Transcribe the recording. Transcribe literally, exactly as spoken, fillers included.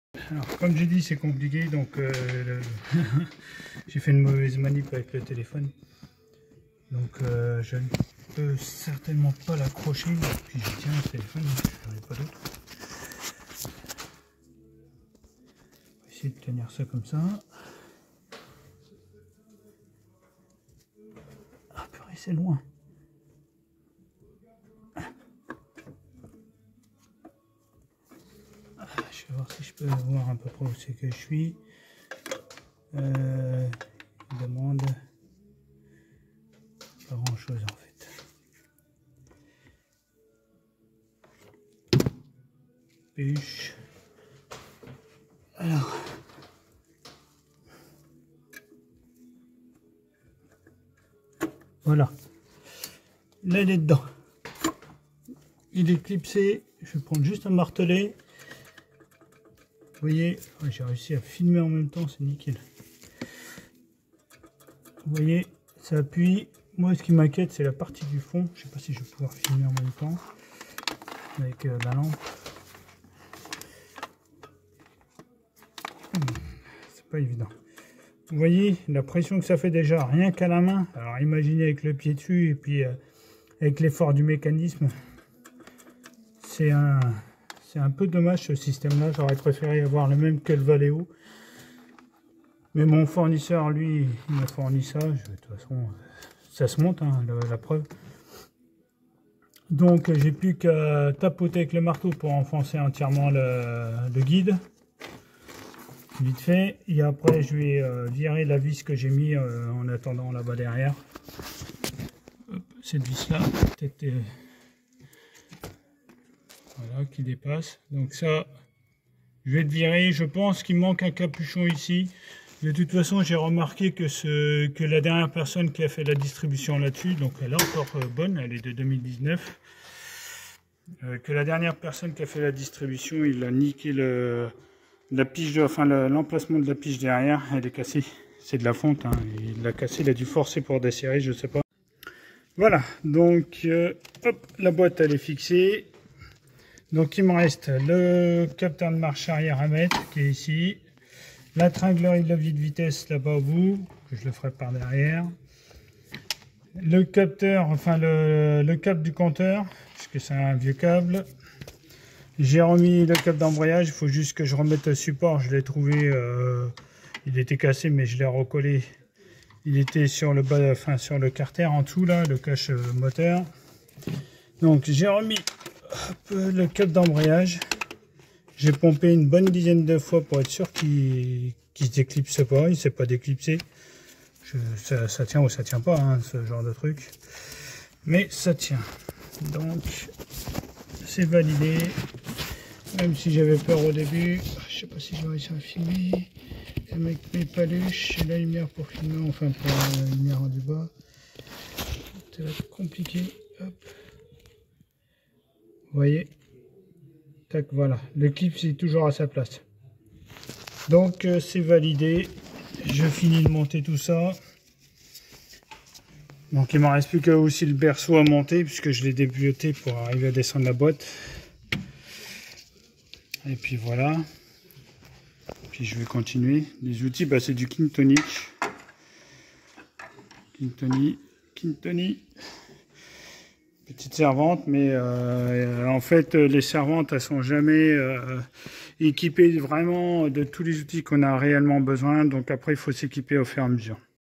Alors, comme j'ai dit, c'est compliqué, donc euh, le... j'ai fait une mauvaise manip avec le téléphone. Donc euh, je ne peux certainement pas l'accrocher. Puis je tiens le téléphone, je n'en ai pas d'autre. On va essayer de tenir ça comme ça. Ah purée, c'est loin. Je vais voir si je peux voir à peu près où c'est que je suis. Euh, il demande pas grand chose en fait. Bûche. Alors. Voilà. Là il est dedans. Il est clipsé. Je vais prendre juste un martelet. Vous voyez, j'ai réussi à filmer en même temps, c'est nickel. Vous voyez, ça appuie. Moi, ce qui m'inquiète, c'est la partie du fond. Je ne sais pas si je vais pouvoir filmer en même temps avec euh, la lampe. C'est pas évident. Vous voyez la pression que ça fait déjà, rien qu'à la main. Alors imaginez avec le pied dessus et puis euh, avec l'effort du mécanisme. C'est un... C'est un peu dommage ce système-là, j'aurais préféré avoir le même que le Valeo. Mais mon fournisseur, lui, il m'a fourni ça. Je, de toute façon, ça se monte, hein, la, la preuve. Donc, j'ai plus qu'à tapoter avec le marteau pour enfoncer entièrement le, le guide. Vite fait. Et après, je vais euh, virer la vis que j'ai mis euh, en attendant là-bas derrière. Hop, cette vis-là, peut-être... Euh, Voilà, qui dépasse. Donc ça, je vais le virer. Je pense qu'il manque un capuchon ici. De toute façon, j'ai remarqué que, ce, que la dernière personne qui a fait la distribution là-dessus, donc elle est encore bonne, elle est de deux mille dix-neuf, euh, que la dernière personne qui a fait la distribution, il a niqué le, la pige, de, enfin l'emplacement de la pige derrière, elle est cassée. C'est de la fonte, hein. Il l'a cassé, il a dû forcer pour desserrer, je sais pas. Voilà, donc euh, hop, la boîte elle est fixée. Donc il me reste le capteur de marche arrière à mettre qui est ici, la tringlerie de levier de vitesse là-bas au bout, que je le ferai par derrière, le capteur, enfin le, le câble du compteur, puisque c'est un vieux câble. J'ai remis le câble d'embrayage, il faut juste que je remette le support, je l'ai trouvé, euh, il était cassé mais je l'ai recollé, il était sur le bas, enfin sur le carter en dessous là, le cache moteur. Donc j'ai remis Hop, le câble d'embrayage, j'ai pompé une bonne dizaine de fois pour être sûr qu'il ne se déclipse pas, il ne s'est pas déclipsé. Je, ça, ça tient ou ça tient pas, hein, ce genre de truc. Mais ça tient. Donc, c'est validé. Même si j'avais peur au début, je sais pas si je vais réussir à filmer. Avec mes paluches et la lumière pour filmer, enfin pour la lumière du bas. Ça va être compliqué. Hop. Vous voyez, tac, voilà, le clip c'est toujours à sa place. Donc euh, c'est validé, je finis de monter tout ça. Donc il ne me reste plus qu'à aussi le berceau à monter puisque je l'ai débuté pour arriver à descendre la boîte. Et puis voilà. Puis je vais continuer. Les outils, bah, c'est du Kintonic. Kintonic, Kintonic. Petite servante, mais euh, en fait les servantes elles sont jamais euh, équipées vraiment de tous les outils qu'on a réellement besoin, donc après il faut s'équiper au fur et à mesure.